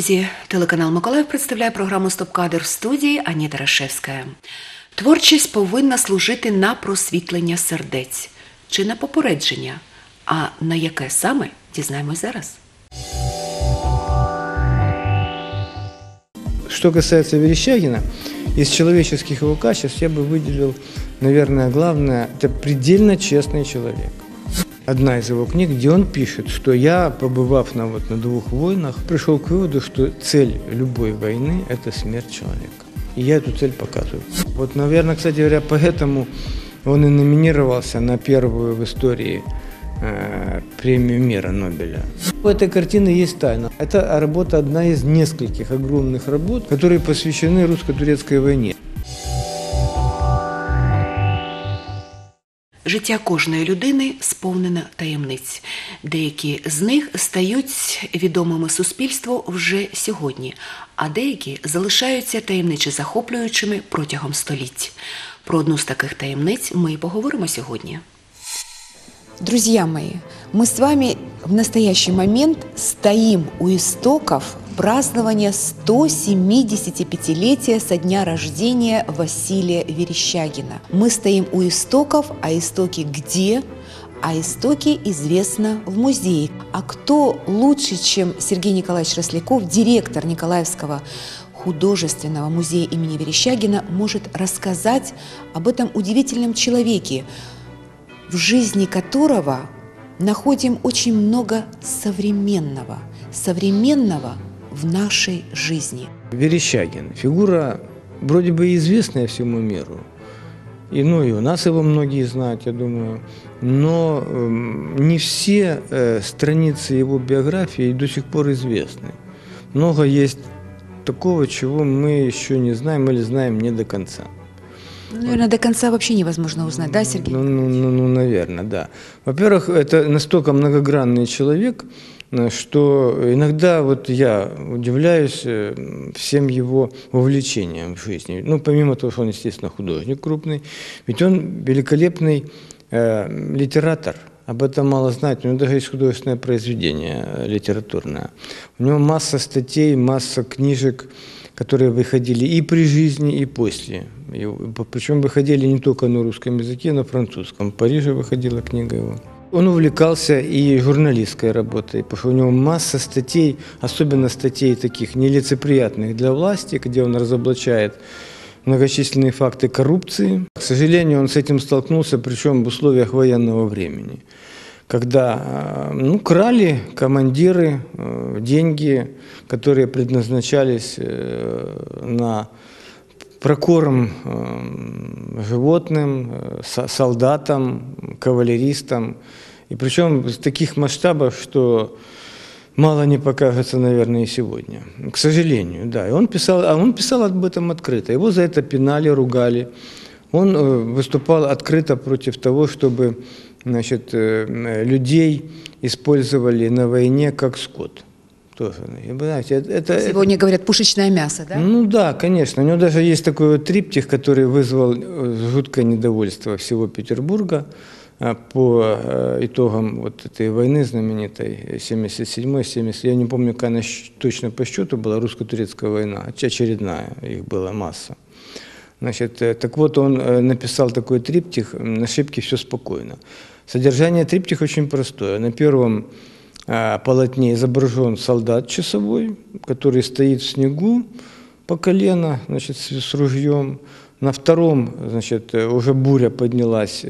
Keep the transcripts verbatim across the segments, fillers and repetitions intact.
друзі, телеканал «Миколаїв» представляє програму «Стоп-кадр», в студії Аніта Рашевська. Творчість повинна служити на просвітлення сердець чи на попередження, а на яке саме – дізнаємось зараз. Что касается Верещагина, из человеческих его качеств я бы выделил, наверное, главное – это предельно честный человек. Одна из его книг, где он пишет, что я, побывав на, вот, на двух войнах, пришел к выводу, что цель любой войны – это смерть человека. И я эту цель показываю. Вот, наверное, кстати говоря, поэтому он и номинировался на первую в истории э, премию мира Нобеля. У этой картины есть тайна. Это работа, одна из нескольких огромных работ, которые посвящены русско-турецкой войне. Життя кожної людини сповнене таємниць. Деякі з них стають відомими суспільству вже сьогодні, а деякі залишаються таємниче захоплюючими протягом століть. Про одну з таких таємниць ми і поговоримо сьогодні. Друзья мои, мы с вами в настоящий момент стоим у истоков празднования сто семидесятипятилетия со дня рождения Василия Верещагина. Мы стоим у истоков, а истоки где? А истоки известно в музее. А кто лучше, чем Сергей Николаевич Росляков, директор Николаевского художественного музея имени Верещагина, может рассказать об этом удивительном человеке, в жизни которого находим очень много современного, современного в нашей жизни. Верещагин – фигура вроде бы известная всему миру. И, ну, и у нас его многие знают, я думаю. Но э, не все э, страницы его биографии до сих пор известны. Много есть такого, чего мы еще не знаем или знаем не до конца. Наверное, до конца вообще невозможно узнать, да, Сергей? Ну, ну, ну, ну наверное, да. Во-первых, это настолько многогранный человек, что иногда вот я удивляюсь всем его увлечениям в жизни. Ну, помимо того, что он, естественно, художник крупный, ведь он великолепный э, литератор. Об этом мало знать, у него даже есть художественное произведение литературное. У него масса статей, масса книжек, которые выходили и при жизни, и после. И, причем выходили не только на русском языке, на французском. В Париже выходила книга его. Он увлекался и журналистской работой, потому что у него масса статей, особенно статей таких нелицеприятных для власти, где он разоблачает многочисленные факты коррупции. К сожалению, он с этим столкнулся, причем в условиях военного времени, когда ну, крали командиры деньги, которые предназначались на прокорм животным, солдатам, кавалеристам. И причем в таких масштабах, что мало не покажется, наверное, и сегодня. К сожалению, да. И он писал, а он писал об этом открыто. Его за это пинали, ругали. Он выступал открыто против того, чтобы, значит, людей использовали на войне как скот. Тоже, знаете, это, Сегодня, это, говорят, пушечное мясо, да? Ну да, конечно. У него даже есть такой вот триптих, который вызвал жуткое недовольство всего Петербурга по итогам вот этой войны знаменитой семьдесят седьмой семьдесят. Я не помню, какая она точно по счету была, русско-турецкая война, очередная, их была масса. Значит, так вот, он написал такой триптих «На шибке все спокойно». Содержание триптиха очень простое. На первом полотне изображен солдат часовой, который стоит в снегу по колено, значит, с ружьем. На втором, значит, уже буря поднялась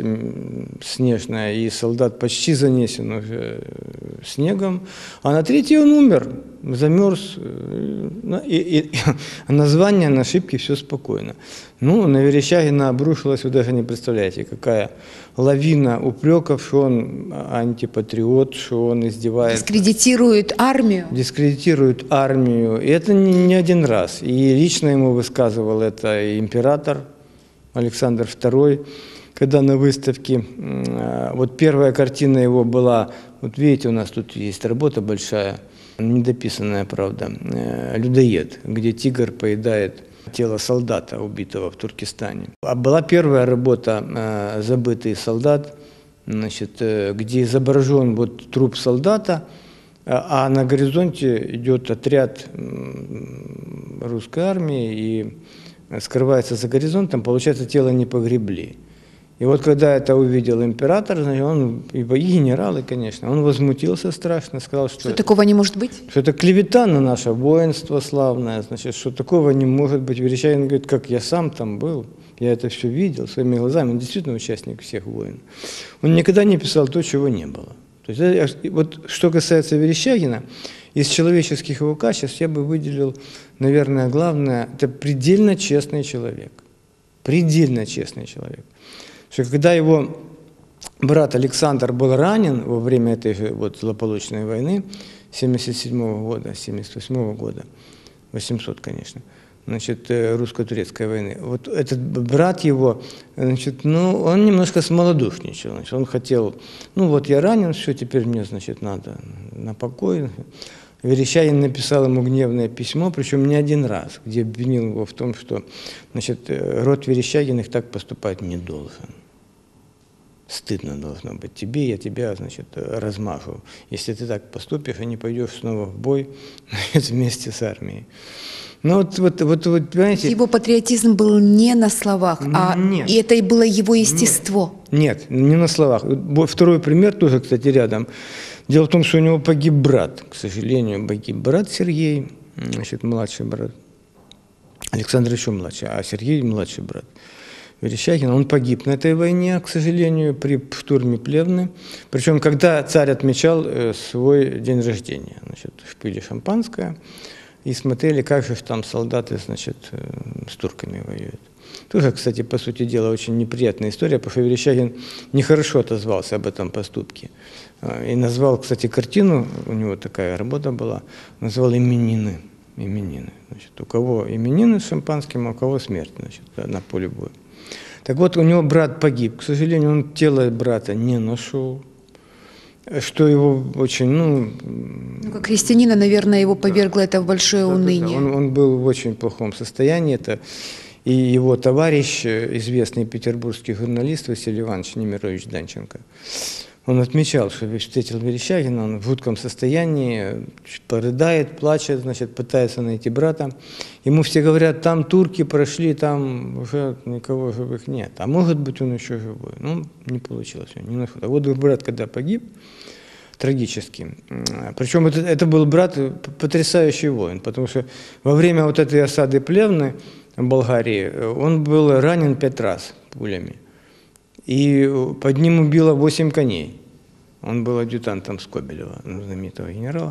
снежная, и солдат почти занесен уже снегом. А на третий он умер, замерз. И, и, и название «На шибке все спокойно». Ну, на Верещагина обрушилась, вы даже не представляете, какая лавина упреков, что он антипатриот, что он издевается. Дискредитирует армию. Дискредитирует армию. И это не, не один раз. И лично ему высказывал это и император Александр второй, когда на выставке, вот первая картина его была, вот видите, у нас тут есть работа большая, недописанная, правда, «Людоед», где тигр поедает тело солдата, убитого в Туркестане. А была первая работа «Забытый солдат», значит, где изображен вот труп солдата, а на горизонте идет отряд русской армии и скрывается за горизонтом, получается, тело не погребли. И вот когда это увидел император, он, и генералы, конечно, он возмутился страшно, сказал, что, Что такого не может быть? что это клевета на наше воинство славное, значит, что такого не может быть. Верещагин говорит, как я сам там был, я это все видел своими глазами, он действительно участник всех войн. Он никогда не писал то, чего не было. То есть, вот что касается Верещагина, из человеческих его качеств я бы выделил, наверное, главное, это предельно честный человек. Предельно честный человек. Что когда его брат Александр был ранен во время этой же вот злополучной войны семьдесят седьмого года, семьдесят восьмого года, восемьсот, конечно, значит, русско-турецкой войны. Вот этот брат его, значит, ну, он немножко смолодушничал. Значит, он хотел, ну, вот я ранен, все, теперь мне, значит, надо на покой. Верещагин написал ему гневное письмо, причем не один раз, где обвинил его в том, что, значит, род Верещагиных так поступать не должен. Стыдно должно быть тебе, я тебя, значит, размажу. Если ты так поступишь и не пойдешь снова в бой, значит, вместе с армией. Ну вот, вот, вот, вот, понимаете... Его патриотизм был не на словах, а Нет. и это и было его естество. Нет, не на словах. Второй пример тоже, кстати, рядом. Дело в том, что у него погиб брат, к сожалению, погиб брат Сергей, значит, младший брат. Александр еще младший, а Сергей младший брат Верещагин. Он погиб на этой войне, к сожалению, при штурме Плевны. Причем, когда царь отмечал свой день рождения, значит, пили шампанское и смотрели, как же там солдаты, значит, с турками воюют. Тоже, кстати, по сути дела, очень неприятная история, потому что Верещагин нехорошо отозвался об этом поступке. И назвал, кстати, картину, у него такая работа была, назвал «Именины». Именины. Значит, у кого именины с шампанским, а у кого смерть, значит, на поле боя. Так вот, у него брат погиб. К сожалению, он тело брата не нашел, что его очень, ну... Ну, как христианина, наверное, его повергло это в большое да, уныние. Да, да. Он, он был в очень плохом состоянии. Это и его товарищ, известный петербургский журналист Василий Иванович Немирович Данченко, он отмечал, что встретил Верещагина, он в жутком состоянии, порыдает, плачет, значит, пытается найти брата. Ему все говорят, там турки прошли, там уже никого живых нет. А может быть, он еще живой. Ну, не получилось, не нашел. А вот брат, когда погиб, трагически. Причем это, это был брат потрясающий воин, потому что во время вот этой осады Плевны в Болгарии он был ранен пять раз пулями. И под ним убило восемь коней. Он был адъютантом Скобелева, знаменитого генерала.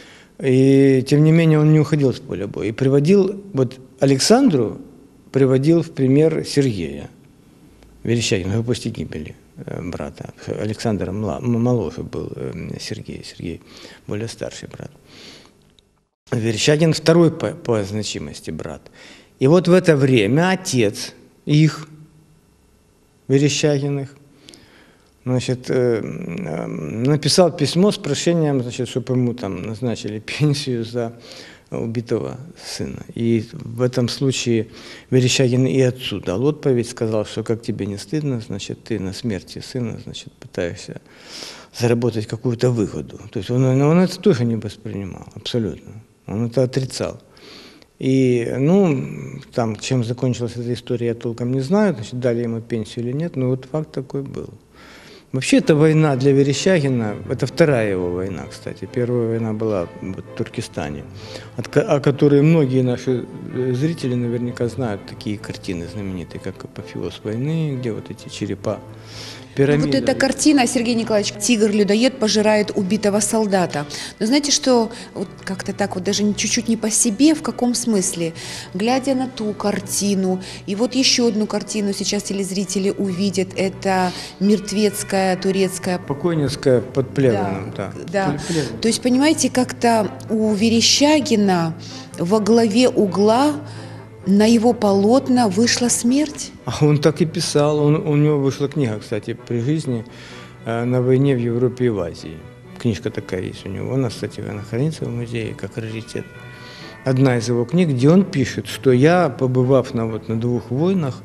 И тем не менее он не уходил с поля боя. И приводил, вот Александру приводил в пример Сергея Верещагина после гибели брата. Александр моложе был Сергей, Сергей более старший брат. Верещагин второй по, по значимости брат. И вот в это время отец их, Верещагиных, значит, написал письмо с прошением, значит, чтобы ему там назначили пенсию за убитого сына. И в этом случае Верещагин и отцу дал отповедь, сказал, что как тебе не стыдно, значит, ты на смерти сына, значит, пытаешься заработать какую-то выгоду. То есть он, он это тоже не воспринимал, абсолютно. Он это отрицал. И, ну, там, чем закончилась эта история, я толком не знаю, значит, дали ему пенсию или нет, но вот факт такой был. Вообще, эта война для Верещагина, это вторая его война, кстати. Первая война была в Туркестане, о которой многие наши зрители наверняка знают такие картины знаменитые, как «Апофеоз войны», где вот эти черепа. Пирамида. Вот эта картина, Сергей Николаевич, тигр-людоед пожирает убитого солдата. Но знаете, что вот как-то так вот даже чуть-чуть не по себе, в каком смысле? Глядя на ту картину, и вот еще одну картину сейчас телезрители увидят, это мертвецкая турецкая... Покойницкая под Плевном, да. да. да. Плевен. То есть, понимаете, как-то у Верещагина во главе угла на его полотна вышла смерть. А он так и писал. Он, у него вышла книга, кстати, при жизни «На войне в Европе и в Азии». Книжка такая есть у него. Она, кстати, она хранится в музее как раритет. Одна из его книг, где он пишет, что я, побывав на, вот, на двух войнах,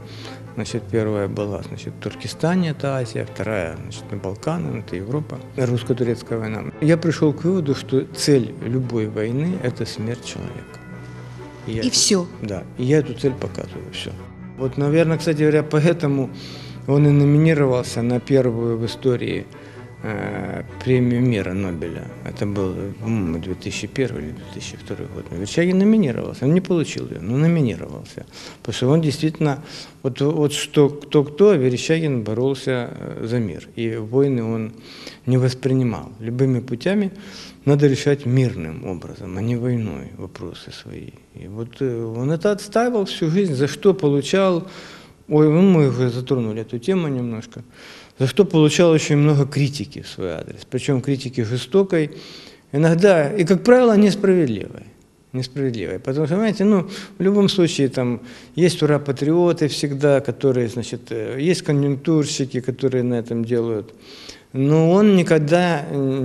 Значит, первая была, значит, в Туркестане, это Азия, вторая, значит, на Балканы, это Европа, русско-турецкая война. Я пришел к выводу, что цель любой войны – это смерть человека. И, я, и все. Да, и я эту цель показываю, все. Вот, наверное, кстати говоря, поэтому он и номинировался на первую в истории э, премию мира Нобеля. Это был, по-моему, две тысячи первый или две тысячи второй год. Верещагин номинировался, он не получил ее, но номинировался. Потому что он действительно, вот, вот что кто-кто, Верещагин боролся за мир. И войны он не воспринимал. Любыми путями надо решать мирным образом, а не войной вопросы свои. И вот он это отстаивал всю жизнь, за что получал, ой, ну мы уже затронули эту тему немножко, за что получал очень много критики в свой адрес, причем критики жестокой, иногда, и, как правило, несправедливой. Несправедливой. Потому что, знаете, ну, в любом случае, там, есть ура-патриоты всегда, которые, значит, есть конъюнктурщики, которые на этом делают. Но он никогда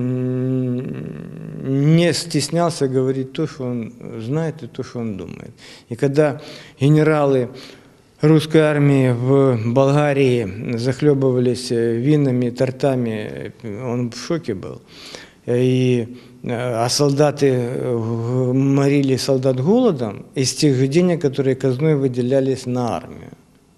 не стеснялся говорить то, что он знает, и то, что он думает. И когда генералы русской армии в Болгарии захлебывались винами, тортами, он в шоке был. И, а солдаты морили солдат голодом из тех денег, которые казной выделялись на армию.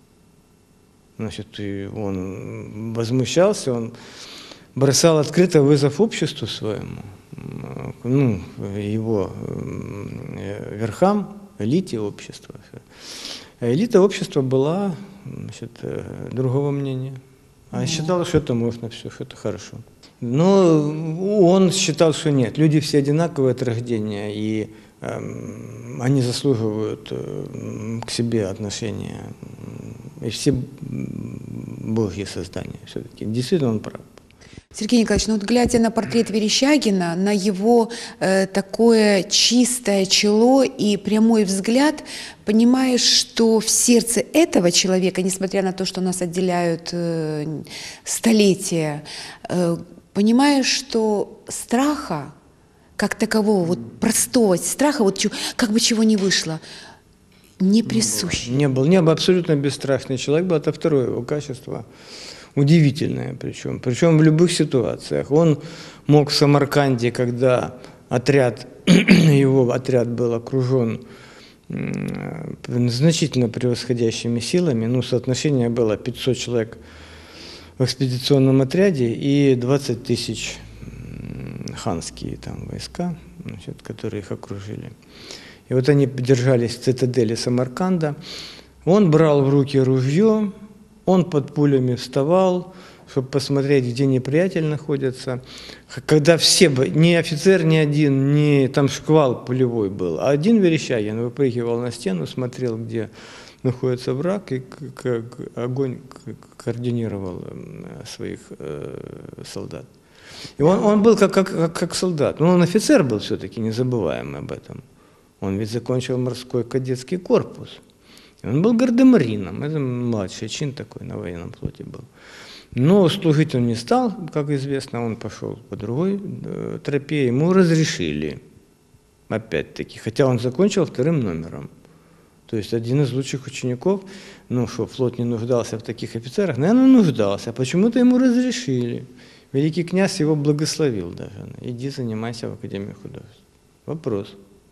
Значит, и он возмущался, он бросал открыто вызов обществу своему, ну, его верхам, элите общества. Элита общества была, значит, другого мнения. А считала, что это можно все, что это хорошо. Но он считал, что нет, люди все одинаковые от рождения, и э, они заслуживают э, к себе отношения. И все божьи создания все-таки. Действительно, он прав. Сергей Николаевич, ну вот глядя на портрет Верещагина, на его э, такое чистое чело и прямой взгляд, понимаешь, что в сердце этого человека, несмотря на то, что нас отделяют э, столетия, э, понимаешь, что страха, как такового, вот простого страха, вот как бы чего не вышло, не присущ. Не был, не был абсолютно бесстрашный человек, был, это второе его качество. Удивительное причем, причем в любых ситуациях. Он мог в Самарканде, когда отряд, его отряд был окружен значительно превосходящими силами, ну, соотношение было пятьсот человек в экспедиционном отряде и двадцать тысяч ханские там войска, значит, которые их окружили. И вот они держались в цитадели Самарканда. Он брал в руки ружье, он под пулями вставал, чтобы посмотреть, где неприятель находится. Когда все, ни офицер ни один, ни там шквал пулевой был, а один Верещагин выпрыгивал на стену, смотрел, где находится враг, и как огонь координировал своих э, солдат. И он, он был как, как, как солдат. Но он офицер был все-таки, не забываем об этом. Он ведь закончил морской кадетский корпус. Он был гардемарином, это младший чин такой на военном флоте был. Но служить он не стал, как известно, он пошел по другой э, тропе, ему разрешили, опять-таки, хотя он закончил вторым номером. То есть один из лучших учеников, ну что, флот не нуждался в таких офицерах, наверное, нуждался, а почему-то ему разрешили. Великий князь его благословил даже, иди занимайся в Академии художеств. Вопрос.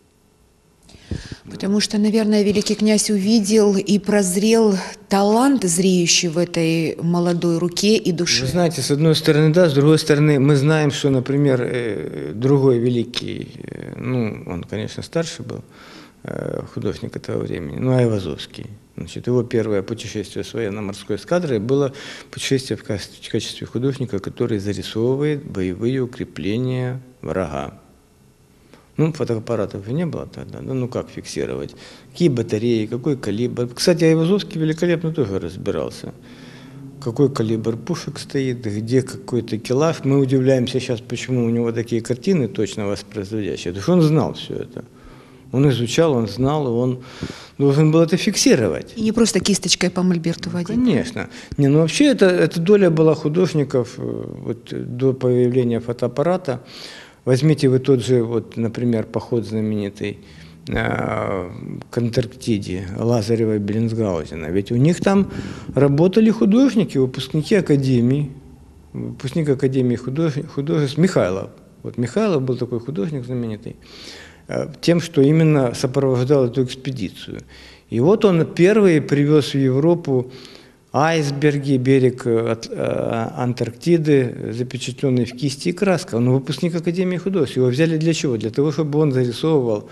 Потому что, наверное, великий князь увидел и прозрел талант, зреющий в этой молодой руке и душе. Вы знаете, с одной стороны, да, с другой стороны, мы знаем, что, например, другой великий, ну, он, конечно, старше был, художник этого времени, ну, Айвазовский. Значит, его первое путешествие с военно-морской эскадрой было путешествие в качестве художника, который зарисовывает боевые укрепления врага. Ну, фотоаппаратов не было тогда, да, ну как фиксировать, какие батареи, какой калибр. Кстати, Айвазовский великолепно тоже разбирался, какой калибр пушек стоит, где какой-то килаж. Мы удивляемся сейчас, почему у него такие картины точно воспроизводящие, потому что он знал все это. Он изучал, он знал, и он должен был это фиксировать. И не просто кисточкой по мольберту водить. Конечно. Не, ну вообще это, эта доля была художников вот, до появления фотоаппарата. Возьмите вы тот же, вот, например, поход знаменитый э, к Антарктиде Лазарева и Беллинсгаузена. Ведь у них там работали художники, выпускники академии, выпускник Академии художеств, художеств Михайлов. Вот Михайлов был такой художник знаменитый, э, тем, что именно сопровождал эту экспедицию. И вот он первый привез в Европу айсберги, берег Антарктиды, запечатленный в кисти и красках. Он выпускник Академии художеств. Его взяли для чего? Для того, чтобы он зарисовывал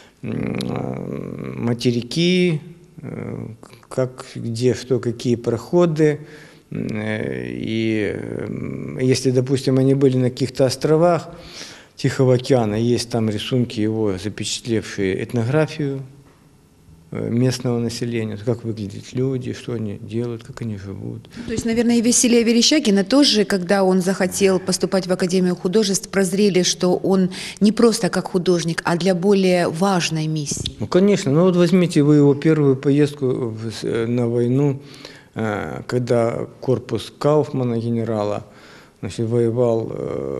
материки, как, где, что, какие проходы. И если, допустим, они были на каких-то островах Тихого океана, есть там рисунки его, запечатлевшие этнографию местного населения, как выглядят люди, что они делают, как они живут. То есть, наверное, и Василия Верещагина тоже, когда он захотел поступать в Академию художеств, прозрели, что он не просто как художник, а для более важной миссии. Ну, конечно. Ну, вот возьмите вы его первую поездку на войну, когда корпус Кауфмана, генерала, значит, воевал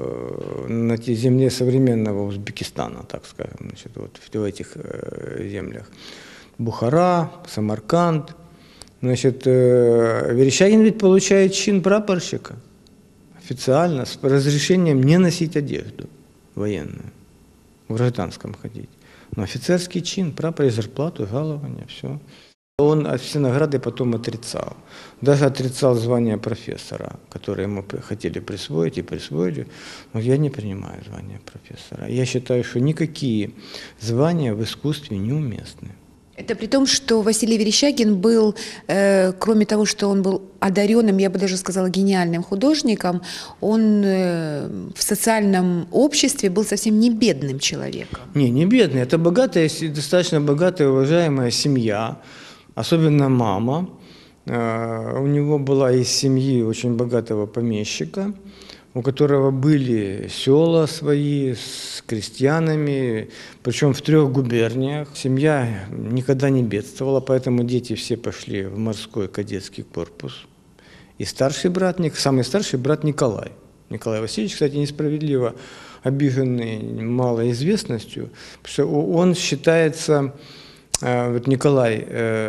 на земле современного Узбекистана, так скажем, значит, вот в этих землях. Бухара, Самарканд. Значит, Верещагин ведь получает чин прапорщика официально с разрешением не носить одежду военную, в гражданском ходить. Но офицерский чин, прапор и зарплату, жалование, все. Он все награды потом отрицал. Даже отрицал звание профессора, которое ему хотели присвоить и присвоили. Но я не принимаю звание профессора. Я считаю, что никакие звания в искусстве неуместны. Это при том, что Василий Верещагин был, э, кроме того, что он был одаренным, я бы даже сказала, гениальным художником, он э, в социальном обществе был совсем не бедным человеком. Не, не бедный. Это богатая, достаточно богатая, уважаемая семья, особенно мама. Э, у него была из семьи очень богатого помещика, у которого были села свои с крестьянами, причем в трех губерниях. Семья никогда не бедствовала, поэтому дети все пошли в морской кадетский корпус. И старший брат, самый старший брат Николай. Николай Васильевич, кстати, несправедливо обиженный малой известностью, потому что он считается, вот Николай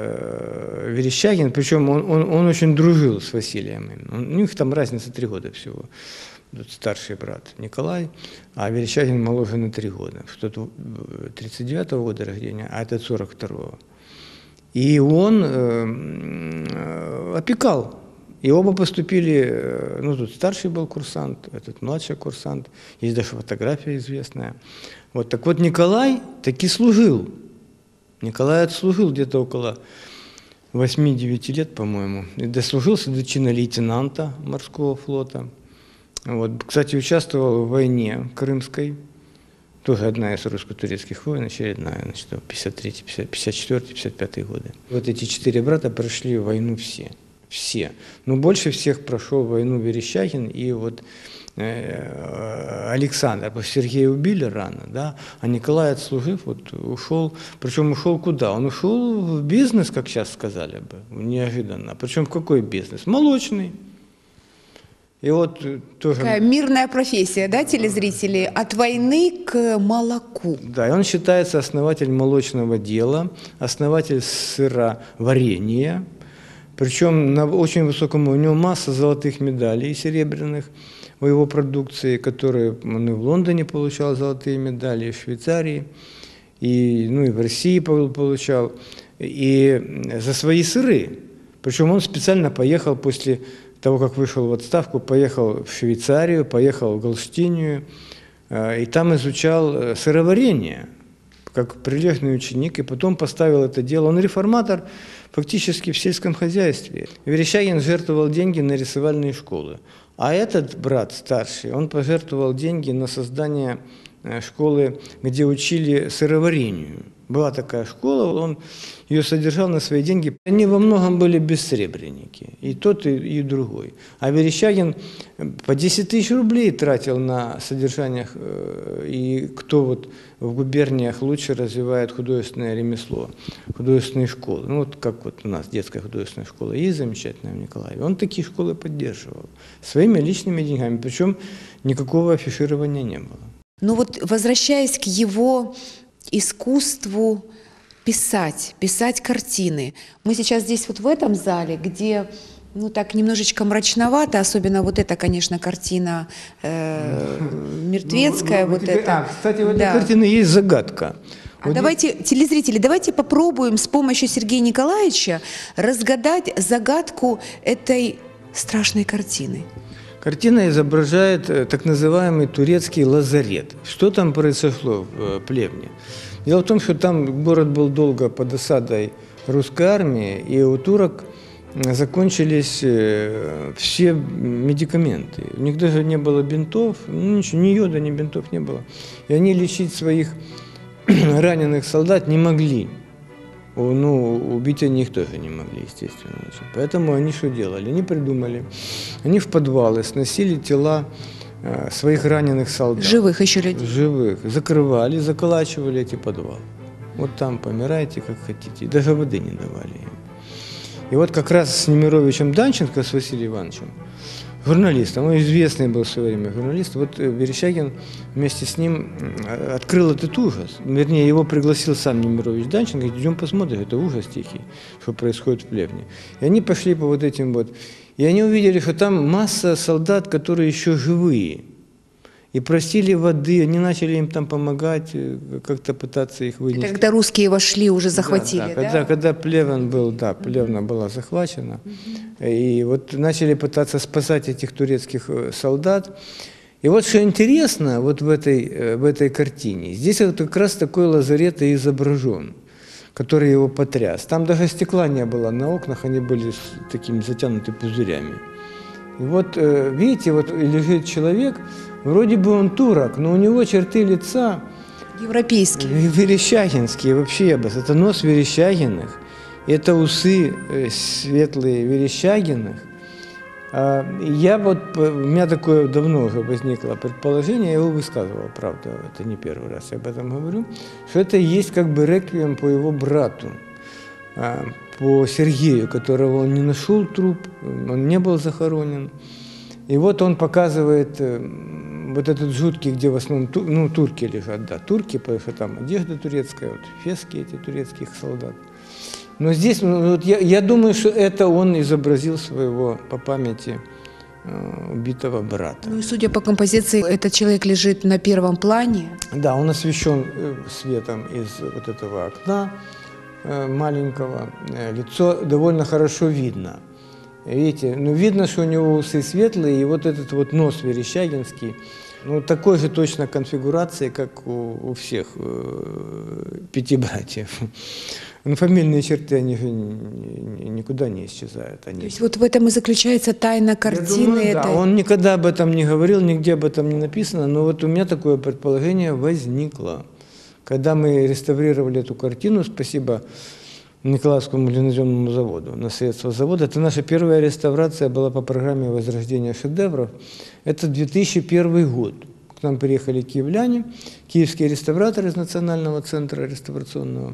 э, Верещагин, причем он, он, он очень дружил с Василием. Он, у них там разница три года всего. Тут старший брат Николай, а Верещагин моложе на три года. Что-то тридцать девятого года рождения, а этот сорок второго. И он э, опекал. И оба поступили, ну тут старший был курсант, этот младший курсант. Есть даже фотография известная. Вот, так вот Николай таки служил. Николай отслужил где-то около восьми-девяти лет, по-моему, и дослужился до чина лейтенанта морского флота. Вот. Кстати, участвовал в войне Крымской, тоже одна из русско-турецких войн, очередная, значит, пятьдесят третий, пятьдесят четвёртый, пятьдесят пятый годы. Вот эти четыре брата прошли войну все, все. Но больше всех прошел войну Верещагин и вот Александр, потому что Сергея убили рано, да, а Николай, отслужив, вот ушел, причем ушел куда? Он ушел в бизнес, как сейчас сказали бы, неожиданно. Причем в какой бизнес? Молочный. И вот тоже... Такая мирная профессия, да, телезрители? От войны к молоку. Да, и он считается основателем молочного дела, основатель сыроварения, причем на очень высоком уровне. У него масса золотых медалей серебряных в его продукции, которые он и в Лондоне получал золотые медали, и в Швейцарии, и, ну, и в России получал, и за свои сыры. Причем он специально поехал после того, как вышел в отставку, поехал в Швейцарию, поехал в Галштинию, и там изучал сыроварение, как прилежный ученик, и потом поставил это дело. Он реформатор фактически в сельском хозяйстве. Верещагин жертвовал деньги на рисовальные школы. А этот брат старший, он пожертвовал деньги на создание школы, где учили сыроварению. Была такая школа, он ее содержал на свои деньги. Они во многом были бессребреники, и тот, и, и другой. А Верещагин по десять тысяч рублей тратил на содержание, и кто вот в губерниях лучше развивает художественное ремесло, художественные школы. Ну вот как вот у нас детская художественная школа есть замечательная в Николаеве. Он такие школы поддерживал своими личными деньгами, причем никакого афиширования не было. Ну вот, возвращаясь к его искусству писать, писать картины. Мы сейчас здесь вот в этом зале, где, ну, так немножечко мрачновато, особенно вот эта, конечно, картина э, мертвецкая. Ну, вот теперь, это. А, кстати, в этой Да. картине есть загадка. А Вот давайте, телезрители, давайте попробуем с помощью Сергея Николаевича разгадать загадку этой страшной картины. Картина изображает э, так называемый турецкий лазарет. Что там произошло в э, Плевне? Дело в том, что там город был долго под осадой русской армии, и у турок э, закончились э, все медикаменты. У них даже не было бинтов, ну, ничего, ни йода, ни бинтов не было. И они лечить своих раненых солдат не могли. О, Ну, убить они их тоже не могли, естественно. Поэтому они что делали? Они придумали. Они в подвалы сносили тела э, своих раненых солдат. Живых еще людей. Живых. Закрывали, заколачивали эти подвалы. Вот там помирайте, как хотите. И даже воды не давали им. И вот как раз с Немировичем Данченко, с Василием Ивановичем, журналистом, он известный был в свое время журналист, вот э, Верещагин вместе с ним э, открыл этот ужас. Вернее, его пригласил сам Немирович Данченко, говорит, идем посмотрим, это ужас тихий, что происходит в Плевне. И они пошли по вот этим вот, и они увидели, что там масса солдат, которые еще живые. И просили воды, они начали им там помогать, э, как-то пытаться их вынести. Это когда русские вошли, уже захватили, Да, да? да, когда, когда Плевен был, да, Плевна была захвачена, и вот начали пытаться спасать этих турецких э, солдат. И вот что интересно вот в этой, э, в этой картине, здесь вот как раз такой лазарет и изображен, который его потряс. Там даже стекла не было на окнах, они были с такими затянуты пузырями. И вот, э, видите, вот лежит человек, вроде бы он турок, но у него черты лица Европейские. верещагинские, вообще, я бы, это нос Верещагиных, это усы э, светлые Верещагиных. А, я вот, у меня такое давно уже возникло предположение, я его высказывал, правда, это не первый раз я об этом говорю, что это и есть как бы реквием по его брату, а, по Сергею, которого он не нашел труп, он не был захоронен. И вот он показывает э, вот этот жуткий, где в основном ту, ну, турки лежат, да, турки, потому что там одежда турецкая, вот фески эти турецких солдат. Но здесь, ну, вот я, я думаю, что это он изобразил своего по памяти э, убитого брата. Ну и судя по композиции, этот человек лежит на первом плане. Да, он освещен э, светом из вот этого окна э, маленького, э, лицо довольно хорошо видно. Видите, ну видно, что у него усы светлые, и вот этот вот нос верещагинский, ну такой же точно конфигурации, как у, у всех э, пяти братьев. Но фамильные черты, они же никуда не исчезают. Они... То есть вот в этом и заключается тайна картины. Я думаю, этой. да, он никогда об этом не говорил, нигде об этом не написано, но вот у меня такое предположение возникло. Когда мы реставрировали эту картину, спасибо Николаевскому линоземному заводу, на средства завода. Это наша первая реставрация была по программе возрождения шедевров. Это две тысячи первый год. К нам приехали киевляне, киевские реставраторы из Национального центра реставрационного.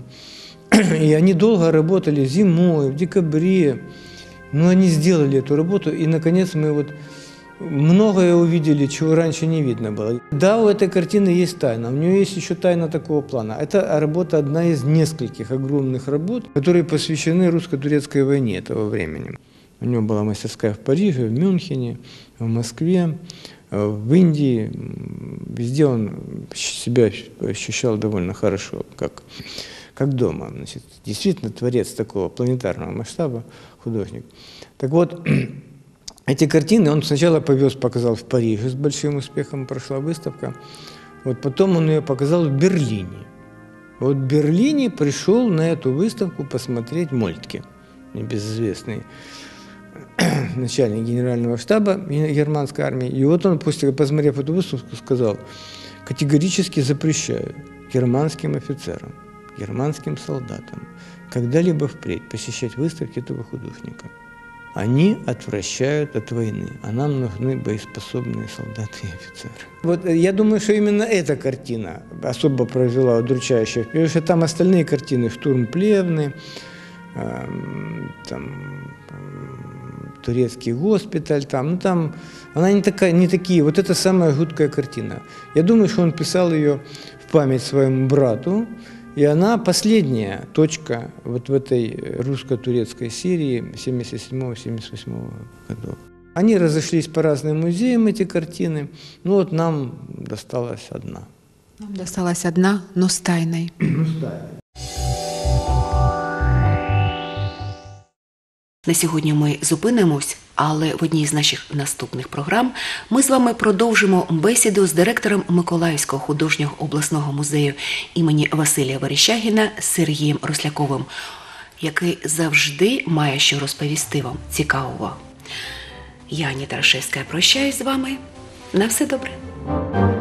И они долго работали зимой, в декабре. Но они сделали эту работу, и, наконец, мы вот многое увидели, чего раньше не видно было. Да, у этой картины есть тайна, у нее есть еще тайна такого плана. Это работа одна из нескольких огромных работ, которые посвящены русско-турецкой войне этого времени. У него была мастерская в Париже, в Мюнхене, в Москве, в Индии. Везде он себя ощущал довольно хорошо, как, как дома. Значит, действительно творец такого планетарного масштаба, художник. Так вот, эти картины он сначала повез, показал в Париже, с большим успехом прошла выставка. Вот потом он ее показал в Берлине. Вот в Берлине пришел на эту выставку посмотреть Мольтке, небезызвестный начальник генерального штаба германской армии. И вот он, после посмотрев эту выставку, сказал: категорически запрещаю германским офицерам, германским солдатам когда-либо впредь посещать выставки этого художника. Они отвращают от войны, а нам нужны боеспособные солдаты и офицеры. Вот я думаю, что именно эта картина особо произвела удручающее, потому что там остальные картины, «Штурм Плевны», э, там, турецкий госпиталь, там, ну там, она не такая, не такие. Вот это самая жуткая картина. Я думаю, что он писал ее в память своему брату. И она последняя точка вот в этой русско-турецкой серии семьдесят седьмого — семьдесят восьмого годов. Они разошлись по разным музеям, эти картины. Ну вот нам досталась одна. Нам досталась одна, но с тайной. На сьогодні ми зупинимось, але в одній з наших наступних програм ми з вами продовжимо бесіду з директором Миколаївського художнього обласного музею імені Василія Верещагіна Сергієм Росляковим, який завжди має що розповісти вам цікавого. Я, Аня Тарашевська, прощаюсь з вами. На все добре.